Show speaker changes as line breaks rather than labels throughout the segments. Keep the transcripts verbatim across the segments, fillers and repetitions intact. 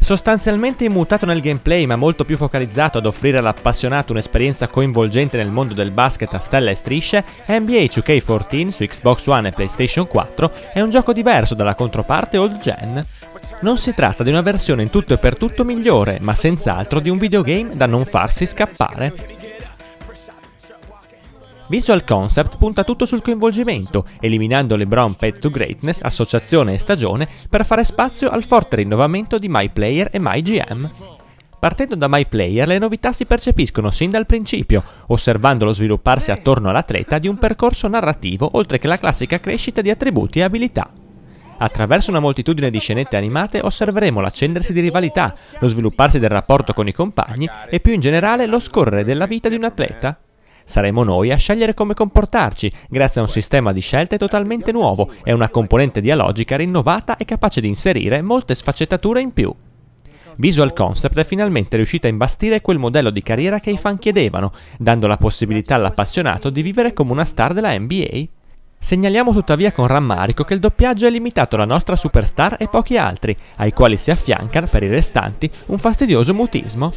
Sostanzialmente immutato nel gameplay ma molto più focalizzato ad offrire all'appassionato un'esperienza coinvolgente nel mondo del basket a stelle e strisce, N B A two K fourteen su Xbox One e PlayStation quattro è un gioco diverso dalla controparte old gen. Non si tratta di una versione in tutto e per tutto migliore, ma senz'altro di un videogame da non farsi scappare. Visual Concept punta tutto sul coinvolgimento, eliminando LeBron Path to Greatness, associazione e stagione, per fare spazio al forte rinnovamento di MyPlayer e MyGM. Partendo da MyPlayer, le novità si percepiscono sin dal principio, osservando lo svilupparsi attorno all'atleta di un percorso narrativo, oltre che la classica crescita di attributi e abilità. Attraverso una moltitudine di scenette animate osserveremo l'accendersi di rivalità, lo svilupparsi del rapporto con i compagni e più in generale lo scorrere della vita di un atleta. Saremo noi a scegliere come comportarci, grazie a un sistema di scelte totalmente nuovo e una componente dialogica rinnovata e capace di inserire molte sfaccettature in più. Visual Concept è finalmente riuscita a imbastire quel modello di carriera che i fan chiedevano, dando la possibilità all'appassionato di vivere come una star della N B A. Segnaliamo tuttavia con rammarico che il doppiaggio è limitato alla nostra superstar e pochi altri, ai quali si affianca, per i restanti, un fastidioso mutismo.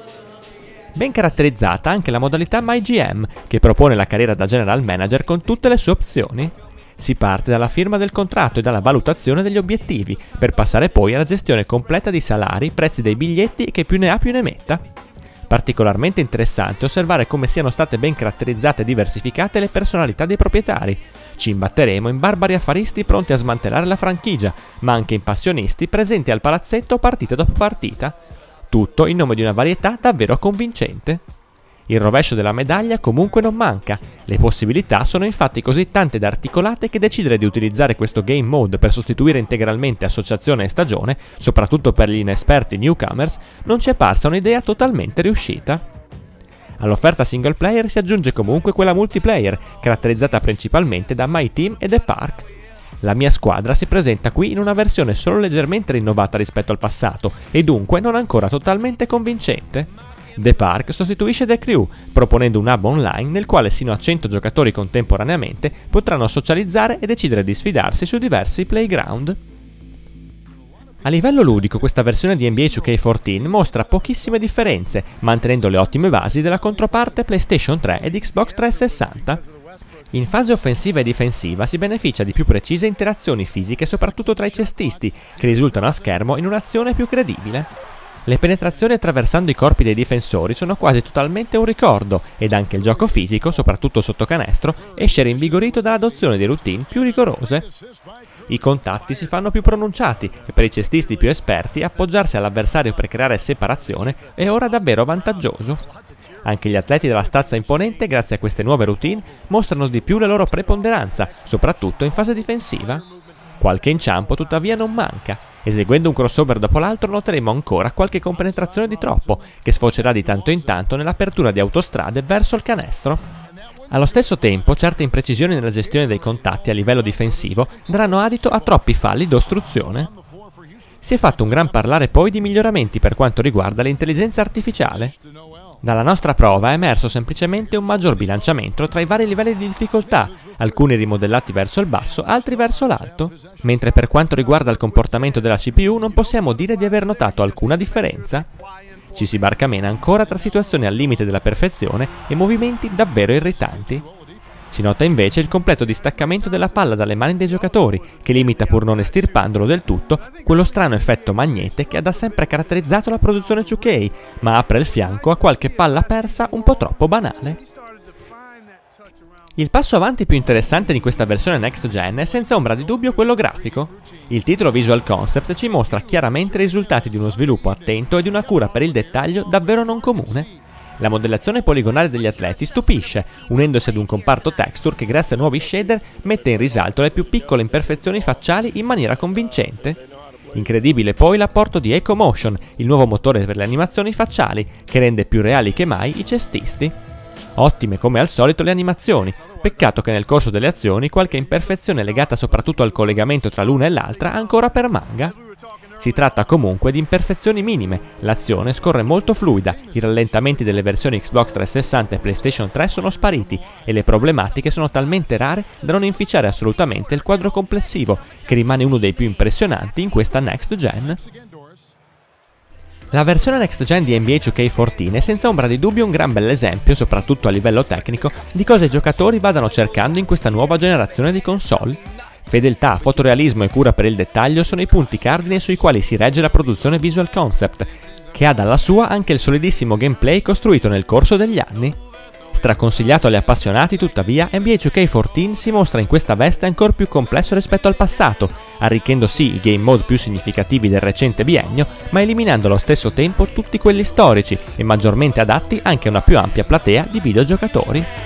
Ben caratterizzata anche la modalità MyGM, che propone la carriera da general manager con tutte le sue opzioni. Si parte dalla firma del contratto e dalla valutazione degli obiettivi, per passare poi alla gestione completa di salari, prezzi dei biglietti e che più ne ha più ne metta. Particolarmente interessante osservare come siano state ben caratterizzate e diversificate le personalità dei proprietari. Ci imbatteremo in barbari affaristi pronti a smantellare la franchigia, ma anche in passionisti presenti al palazzetto partita dopo partita. Tutto in nome di una varietà davvero convincente. Il rovescio della medaglia comunque non manca. Le possibilità sono infatti così tante ed articolate che decidere di utilizzare questo game mode per sostituire integralmente associazione e stagione, soprattutto per gli inesperti newcomers, non ci è parsa un'idea totalmente riuscita. All'offerta single player si aggiunge comunque quella multiplayer, caratterizzata principalmente da My Team e The Park. La mia squadra si presenta qui in una versione solo leggermente rinnovata rispetto al passato e dunque non ancora totalmente convincente. The Park sostituisce The Crew, proponendo un hub online nel quale sino a cento giocatori contemporaneamente potranno socializzare e decidere di sfidarsi su diversi playground. A livello ludico questa versione di N B A two K fourteen mostra pochissime differenze, mantenendo le ottime basi della controparte PlayStation tre ed Xbox trecentosessanta. In fase offensiva e difensiva si beneficia di più precise interazioni fisiche soprattutto tra i cestisti, che risultano a schermo in un'azione più credibile. Le penetrazioni attraversando i corpi dei difensori sono quasi totalmente un ricordo, ed anche il gioco fisico, soprattutto sotto canestro, esce rinvigorito dall'adozione di routine più rigorose. I contatti si fanno più pronunciati e per i cestisti più esperti appoggiarsi all'avversario per creare separazione è ora davvero vantaggioso. Anche gli atleti della stazza imponente, grazie a queste nuove routine, mostrano di più la loro preponderanza, soprattutto in fase difensiva. Qualche inciampo tuttavia non manca. Eseguendo un crossover dopo l'altro noteremo ancora qualche compenetrazione di troppo, che sfocerà di tanto in tanto nell'apertura di autostrade verso il canestro. Allo stesso tempo, certe imprecisioni nella gestione dei contatti a livello difensivo daranno adito a troppi falli d'ostruzione. Si è fatto un gran parlare poi di miglioramenti per quanto riguarda l'intelligenza artificiale. Dalla nostra prova è emerso semplicemente un maggior bilanciamento tra i vari livelli di difficoltà, alcuni rimodellati verso il basso, altri verso l'alto, mentre per quanto riguarda il comportamento della C P U non possiamo dire di aver notato alcuna differenza. Ci si barcamena ancora tra situazioni al limite della perfezione e movimenti davvero irritanti. Si nota invece il completo distaccamento della palla dalle mani dei giocatori, che limita pur non estirpandolo del tutto quello strano effetto magnete che ha da sempre caratterizzato la produzione two K, ma apre il fianco a qualche palla persa un po' troppo banale. Il passo avanti più interessante di questa versione next gen è senza ombra di dubbio quello grafico. Il titolo Visual Concept ci mostra chiaramente i risultati di uno sviluppo attento e di una cura per il dettaglio davvero non comune. La modellazione poligonale degli atleti stupisce, unendosi ad un comparto texture che grazie a nuovi shader mette in risalto le più piccole imperfezioni facciali in maniera convincente. Incredibile poi l'apporto di Ecomotion, il nuovo motore per le animazioni facciali, che rende più reali che mai i cestisti. Ottime come al solito le animazioni, peccato che nel corso delle azioni qualche imperfezione legata soprattutto al collegamento tra l'una e l'altra ancora permanga. Si tratta comunque di imperfezioni minime, l'azione scorre molto fluida, i rallentamenti delle versioni Xbox trecentosessanta e PlayStation tre sono spariti e le problematiche sono talmente rare da non inficiare assolutamente il quadro complessivo, che rimane uno dei più impressionanti in questa next gen. La versione next gen di N B A two K quattordici è senza ombra di dubbio un gran bell'esempio, soprattutto a livello tecnico, di cosa i giocatori vadano cercando in questa nuova generazione di console. Fedeltà, fotorealismo e cura per il dettaglio sono i punti cardine sui quali si regge la produzione Visual Concept, che ha dalla sua anche il solidissimo gameplay costruito nel corso degli anni. Straconsigliato agli appassionati, tuttavia, N B A two K quattordici si mostra in questa veste ancora più complesso rispetto al passato, arricchendo sì i game mode più significativi del recente biennio, ma eliminando allo stesso tempo tutti quelli storici e maggiormente adatti anche a una più ampia platea di videogiocatori.